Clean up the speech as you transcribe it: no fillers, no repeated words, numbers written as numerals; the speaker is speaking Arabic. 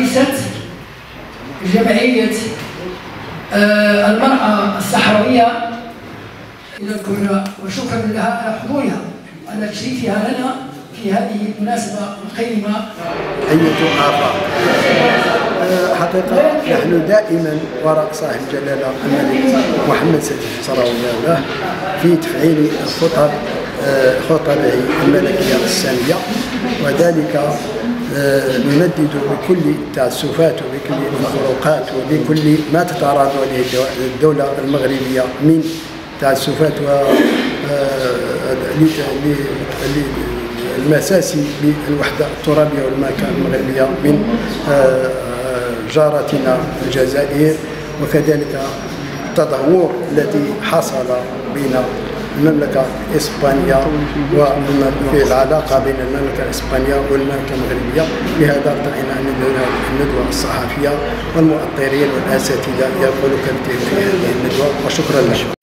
رئيسة جمعية المرأة الصحراوية إلى الكبرى، وشكرا لها على حضورها على تشريفها لنا في هذه المناسبة القيمة. أية آفاق، حقيقة نحن دائما وراء صاحب الجلالة الملك محمد سيد صلوات الله عليه في تفعيل خطبه الملكية السامية، وذلك نندد بكل التعسفات وبكل الفروقات وبكل ما تتعرض له الدولة المغربية من تعسفات المساس بالوحدة الترابية والماركة المغربية من جارتنا الجزائر، وكذلك التدهور الذي حصل بين المملكة الإسبانية وفي العلاقة بين المملكة الإسبانية والمملكة المغربية. لهذا ارتئينا أن الندوة الصحفية والمؤطرين والأساتذة يقولوا كلمتين في هذه الندوة، وشكرا لكم.